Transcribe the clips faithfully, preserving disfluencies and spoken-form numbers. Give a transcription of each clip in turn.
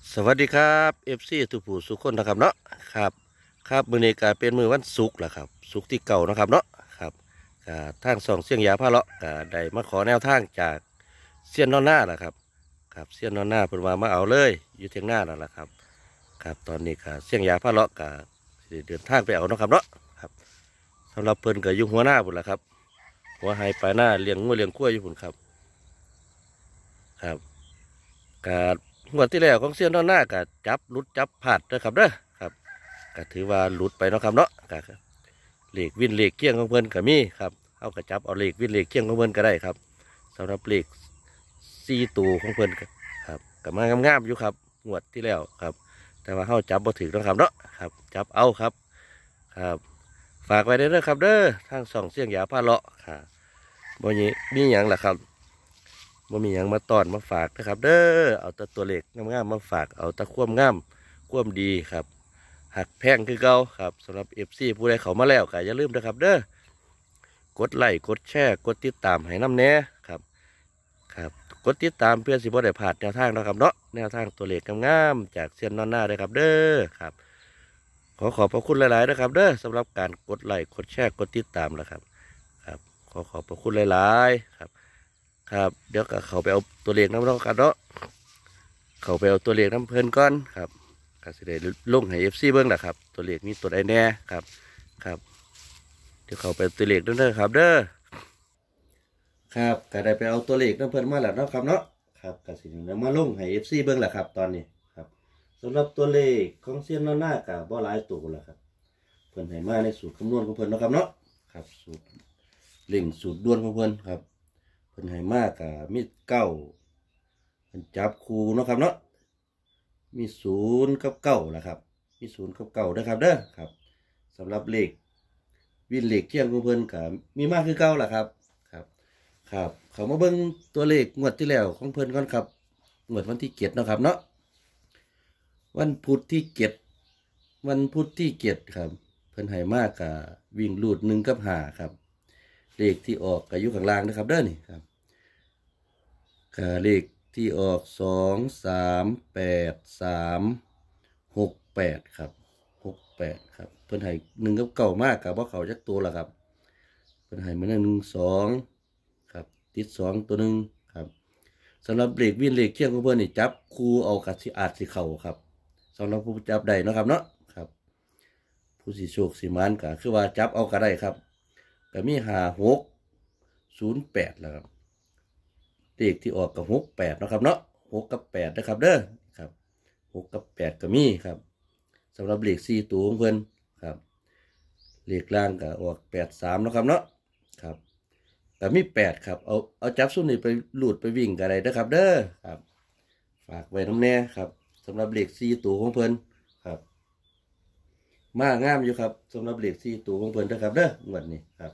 สวัสดีครับเอฟซีทุกผู้สุขคนนะครับเนาะครับครับมื้อนี้ก็เป็นมื้อวันศุกร์แหละครับศุกร์ที่เก่านะครับเนาะครับก็ทางสองเสียงยาพาเลาะก็ได้มาขอแนวทางจากเสี้ยนนอนหน้าแหละครับครับเสี้ยนนอนหน้าเพิ่นว่ามาเอาเลยอยู่เทียงหน้านั่นแหละครับครับตอนนี้ก็เสียงยาพาเลาะก็สิเดินทางไปเอาเนาะครับเนาะครับสำหรับเพิ่นก็อยู่หัวหน้าพุ่นล่ะครับหัวหายปลายหน้าเลี้ยงงัวเลี้ยงกล้วยอยู่พุ่นครับครับก็ งวดที่แล้วของเซียนนอนหน้าก็จับหลุดจับผาดนะครับเด้อครับก็ถือว่าหลุดไปเนาะครับเนาะก็เหล็กวินเหล็กเกี้ยงของเพิ่นก็มีครับเอากระจับเอาเหล็กวินเหล็กเกี้ยงของเพิ่นก็ได้ครับสำหรับเหล็กซีตูของเพิ่นก็ครับก็มางามๆอยู่ครับงวดที่แล้วครับแต่ว่าเขาจับบ่ถึงนะครับเนาะครับจับเอาครับครับฝากไว้ได้เด้อครับเด้อทางสองเสียงยาพาเลาะค่ะบ่มีมีหยังล่ะครับบ่มีหยังมาตอนมาฝากนะครับเด้อเอาแต่ตัวเล็กงามๆมาฝากเอาแต่ความงามความดีครับหักแพงคือเก่าครับสำหรับเอฟซีผู้ใดเขามาแล้วก็อย่าลืมนะครับเด้อกดไลค์กดแชร์กดติดตามให้น้ำแน่ครับครับกดติดตามเพื่อสิบ่ได้พลาดแนวทางนะครับเนาะแนวทางตัวเล็กงามๆจากเซียนนอนหน้าเลยครับเด้อครับขอขอบพระคุณหลายๆนะครับเด้อสำหรับการกดไลค์กดแชร์กดติดตามนะครับครับขอขอบพระคุณหลายๆครับครับเดี๋ยวก็เขาไปเอาตัวเลขน้ำเนาะกันเนาะเขาไปเอาตัวเลขน้ำเพลินก่อนครับก็สิได้ลงให้เอฟซีเบิ้งแหละครับตัวเลขมีตัวใดแน่ครับครับเดี๋ยวเขาไปตัวเลขด้วยนะครับเด้อครับก็ได้ไปเอาตัวเลขน้ำเพลินมาแล้วเนาะครับเนาะครับก็สิได้มาลงให้เอฟซีเบิ้งแหละครับตอนนี้ครับสำหรับตัวเลขของเซียนนอนหน้ากับบ่หลายตัวแหละครับเพิ่นให้มาในสูตรคำนวณของเพิ่นเนาะครับเนาะครับสูตรเล่งสูตรด่วนของเพิ่นครับเพิ่นให้มากกับมีเก้าเพิ่นจับคูเนาะครับเนาะมีศูนย์กับเก้าแหละครับมีศูนย์กับเก้านะครับเด้อครับสำหรับเลขวินเลขเที่ยงของเพิ่นกับมีมากคือเก้าแหละครับครับครับเขามาเบิ่งตัวเลขงวดที่แล้วของเพิ่นก่อนครับงวดวันที่เจ็ดเนาะครับเนาะวันพุธที่เจ็ดวันพุธที่เจ็ดครับเพิ่นให้มากกับวิ่งลูดหนึ่งกับห้าครับเลขที่ออกกับอยู่ข้างล่างนะครับเด้อนี่ครับกับเลขที่ออกสองสามแปดสามหกแปดครับหกแปดครับเพิ่นให้หนึ่งกับเก่ามากกับว่าเขาจักตัวละครับเพิ่นให้มาหนึ่งสองครับติดสองตัวหนึ่งครับสำหรับเลขวิ่งเลขเที่ยงของเพิ่นนี่จับคู่เอากับสิอาจสิเข่าครับสำหรับผู้จับได้นะครับเนาะครับผู้สิโชคสิมานก็คือว่าจับเอาก็ได้ครับก็มีห้าหกศูนย์แปดแล้วครับเลขที่ออกกับหกแปดนะครับเนาะหกกับแปดนะครับเด้อครับหกกับแปดก็มีครับสำหรับเลขสี่ตัวของเพิ่นครับเลขล่างก็ออกแปดสามนะครับเนาะครับแต่มีแปดครับเอาเอาจับสุ่นนี่ไปหลุดไปวิ่งกันอะไรนะครับเด้อครับฝากไว้น้ำแน่ครับสำหรับเลขสี่ตัวของเพิ่นครับมากงามอยู่ครับสำหรับเลขสี่ตัวของเพิ่นนะครับเด้องวดนี้ครับ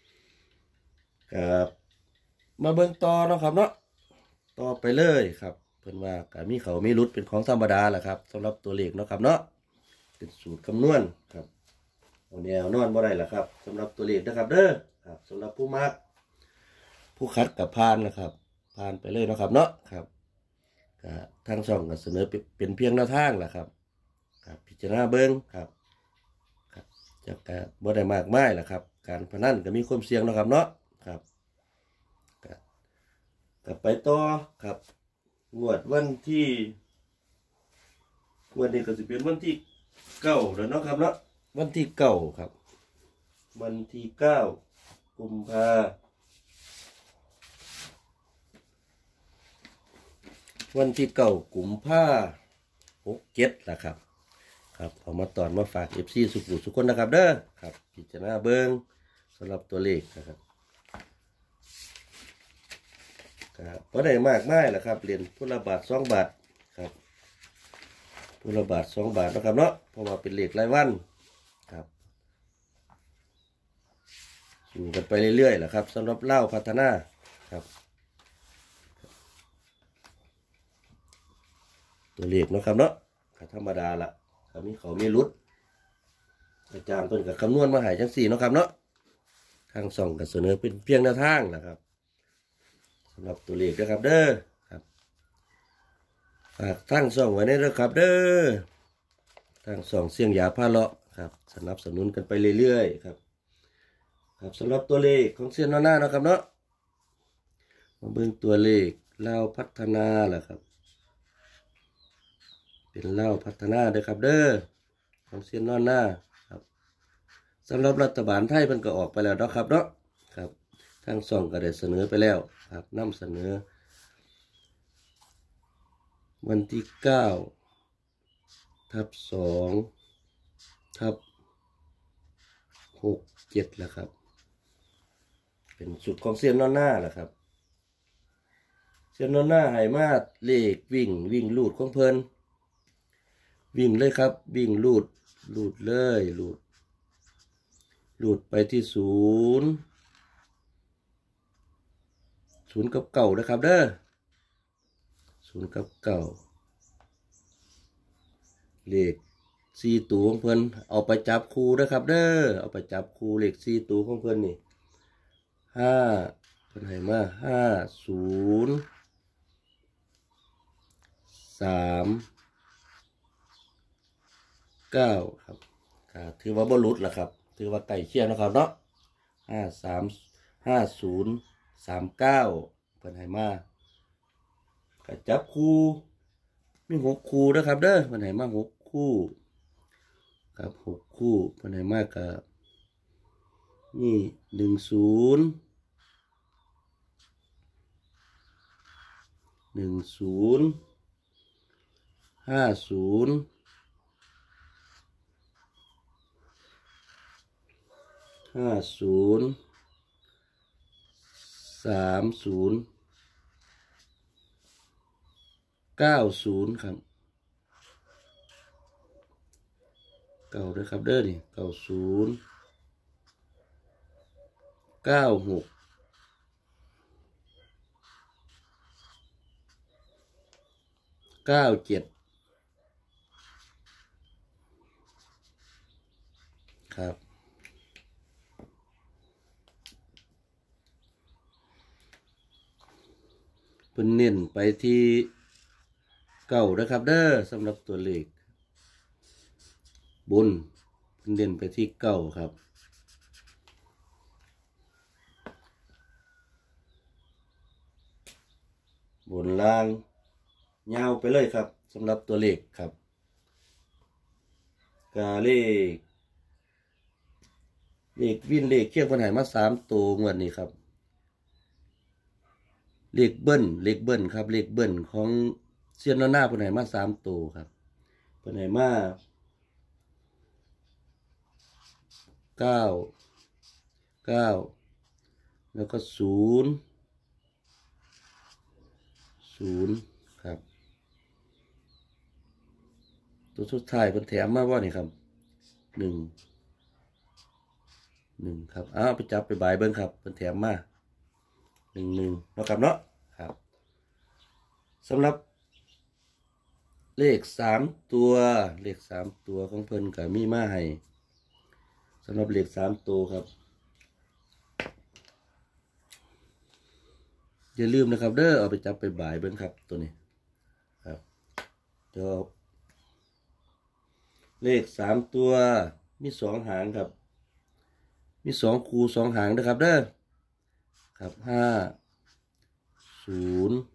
ครับมาเบิ่งต่อเนาะครับเนาะต่อไปเลยครับเพิ่นว่าก็มีเขามีรุดเป็นของธรรมดาแหละครับสำหรับตัวเลขเนาะครับเนาะเป็นสูตรคำนวณครับเอาแนวนอนบ่ได้ละครับสำหรับตัวเลขนะครับเด้อครับสำหรับผู้มักผู้คัดกับพานนะครับพานไปเลยเนาะครับเนาะครับก็ทางช่องก็เสนอเป็นเพียงแนวทางแหละครับครับพิจารณาเบิ่งครับครับจะก็บ่ได้มากมายแหละครับการพนันก็มีความเสี่ยงเนาะครับเนาะครับกลับไปต่อครับงวดวันที่งวดนี้ก็จะเป็นวันที่เก้าแล้วเนาะครับเนาะวันที่เก้าครับวันที่เก้ากุมภาวันที่เก้ากุมภาหกเจ็ดละครับครับเอามาตอนมาฝากเอฟซีสุขุสุขคนนะครับเด้อครับพิจารณาเบิ้งสำหรับตัวเลขนะครับครับก็ได้มากมายแหละครับเหรียญพุทธบาทสองบาทครับพุทธบาทสองบาทนะครับเนาะเพราะว่าเป็นเหล็กรายวันครับอยู่กันไปเรื่อยๆแหละครับสำหรับเล่าพัฒนาครับตัวเลขนะครับเนาะธรรมดาละครับมีเขามีรุดอาจารย์เพิ่นกับคำนวณมาหายจังสี่เนาะครับเนาะทางส่องกับเสนอเป็นเพียงแนวทางแหละครับสำหรับตัวเลขนะครับเด้อครับฝากทั้งสองไว้ในเด้อครับเด้อทั้งสองเสียงยาพาเลาะครับสนับสนุนกันไปเรื่อยๆครับครับสำหรับตัวเลขของเซียนน้าหน้านะครับเนาะมาเบิ่งตัวเลขเล่าพัฒนาแหละครับเป็นเล่าพัฒนาเด้อครับเด้อของเซียนน้าหน้าครับสำหรับรัฐบาลไทยมันก็ออกไปแล้วเนาะครับเนาะครับทางส่องก็ได้เสนอไปแล้วครับนำเสนอวันที่เก้าทับสองทับหกเจ็ดแล้วครับเป็นสุดของเซียนนอนหน้าแหละครับเซียนนอนหน้าให้มาเลขวิ่งวิ่งลูดของเพลินวิ่งเลยครับวิ่งลูดลูดเลยลูดลูดไปที่ศูนย์ศูนย์กับเก่านะครับเด้อศูนย์กับเก่าเลขสี่ตัวของเพิ่นเอาไปจับคู่นะครับเด้อเอาไปจับคู่เลขสี่ตัวของเพิ่นนี่ห้าเพิ่นให้มาห้าศูนย์สามเก้าครับถือว่าบ่หลุดล่ะครับถือว่าใกล้เคียงนะครับเนาะห้าสามห้าศูนย์สามเก้าเพิ่นให้มาก็จับคู่มีหกคู่นะครับเด้อเพิ่นให้มาหกคู่ครับหกคู่เพิ่นให้มากับนี่หนึ่งศูนย์หนึ่งศูนย์ห้าศูนย์ห้าศูนย์สามศูนย์เก้าศูนย์ครับเก้าด้วยครับเด้อนี่เก้าศูนย์เก้าหกเก้าเจ็ดครับเพิ่นเน้นไปที่เก้านะครับเด้อสำหรับตัวเลขบนเพิ่นเน้นไปที่เก้าครับบนล่างยาวไปเลยครับสำหรับตัวเลขครับกาเลขเลขวินเลขเคียงปัญหามาสามตัวงวดนี้ครับเลขเบิ้ลเลขเบิ้ลครับเลขเบิ้ลของเซียนหน้าปัญหามาสามตัวครับปัญหามาเก้าเก้าแล้วก็ศูนย์ศูนย์ครับตัวสุดท้ายเป็นแถมมาว่านี่ครับหนึ่งหนึ่งครับอ้าวไปจับไปบายเบิ้งครับเป็นแถมมาหนึ่งหนึ่งนะครับเนาะครับสำหรับเลขสามตัวเลขสามตัวของเพิ่นกับมีมาให้สำหรับเลขสามตัวครับอย่าลืมนะครับเด้อเอาไปจับไปบ่ายเบิ้งครับตัวนี้ครับเดี๋ยวเลขสามตัวมีสองหางครับมีสองคูสองหางนะครับเด้อครับห้าศูนย์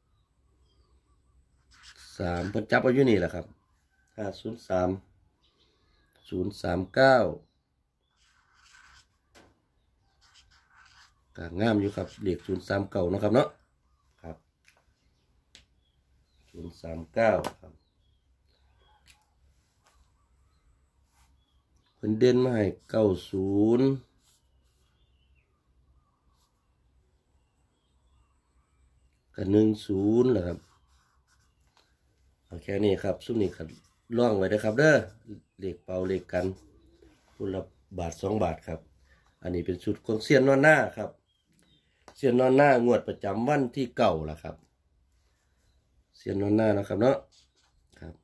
สามเพิ่นจับเอาอยู่นี่แหละครับห้าศูนย์สามศูนย์สามเก้ากางงามอยู่ครับเลขศูนย์สามเก้านะครับเนาะครับศูนย์สามเก้าครับเพิ่นเด่นมาให้เก้าศูนย์กับหนึ่งศูนย์แหละครับเอาแค่นี้ครับซุ้มนี้ครับล่องไว้นะครับเด้อเลขเป่าเลขกันคนละบาทสองบาทครับอันนี้เป็นชุดของเซียนนอนหน้าครับเซียนนอนหน้างวดประจำวันที่เก่าล่ะครับเซียนนอนหน้านะครับเนาะครับ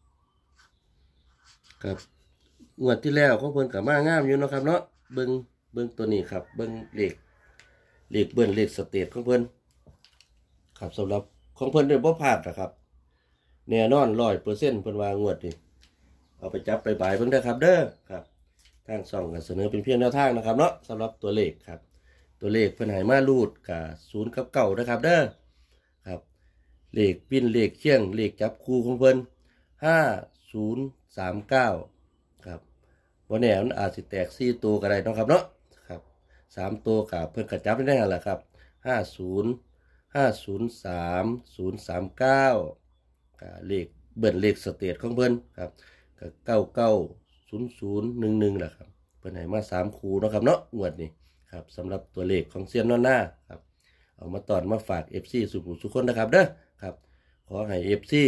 ครับงวดที่แล้วของเพิ่นกับมางามอยู่เนาะครับเนาะเบิ่งเบิ้งตัวนี้ครับเบิ้งเลขเลขเบิ้ลเลขสเตทของเพิ่นครับสำหรับของเพิ่นเนี่ยบ่พลาดนะครับแน่นอนร้อยเปอร์เซ็นต์เพิ่นว่างวดนี่เอาไปจับไปบายเพิ่นได้ครับเด้อครับทางช่องก็เสนอเป็นเพียงแนวทางนะครับเนาะสำหรับตัวเลขครับตัวเลขเพิ่นให้มารูดกับศูนย์กับเก้านะครับเด้อครับเลขปิ้นเลขเคียงเลขจับคู่ของเพิ่นห้าศูนย์สามเก้าครับวันนี้มันอาจสิแตกสี่ตัวก็ได้เนาะครับเนาะครับสามตัวกับเพิ่นกระจับได้แหละครับห้าศูนย์ห้าศูนย์สามศูนย์สามเก้าเลขเบิ้ลเลขสเตทของเพิ่นครับกับเก้าเก้าศูนย์ศูนย์หนึ่งหนึ่งแหละครับเพิ่นให้มาสามคู่เนาะครับเนาะงวดนี้ครับสำหรับตัวเลขของเซียนนอนหน้าครับเอามาตอนมาฝาก เอฟ ซี สุขุมสุขคนนะครับเด้อครับขอให้ เอฟ ซี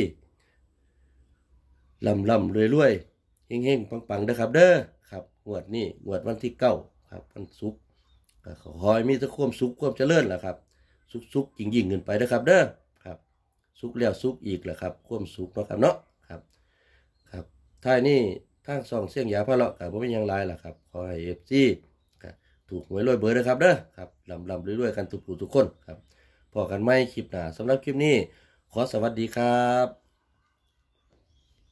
ลำลำรวยรวยเฮงเฮงปังปังนะครับเด้อครับงวดนี้งวดวันที่เก้าครับวันศุกร์ก็ขอให้มีแต่ความสุขความเจริญแหละครับสุขสุขยิ่งยิ่งขึ้นไปนะครับเด้อครับสุขแล้วสุขอีกแหละครับความสุขเนาะครับเนาะครับครับท้ายนี้ทางช่องเสียงยาพะเลาะกับบ่มีหยังหลายล่ะครับขอให้ เอฟ ซี ถูกหวยรวยเบอร์นะครับเด้อครับลำลำรวยๆกันทุกผู้ทุกคนครับพอกันไม่คลิปหน้าสำหรับคลิปนี้ขอสวัสดีครับ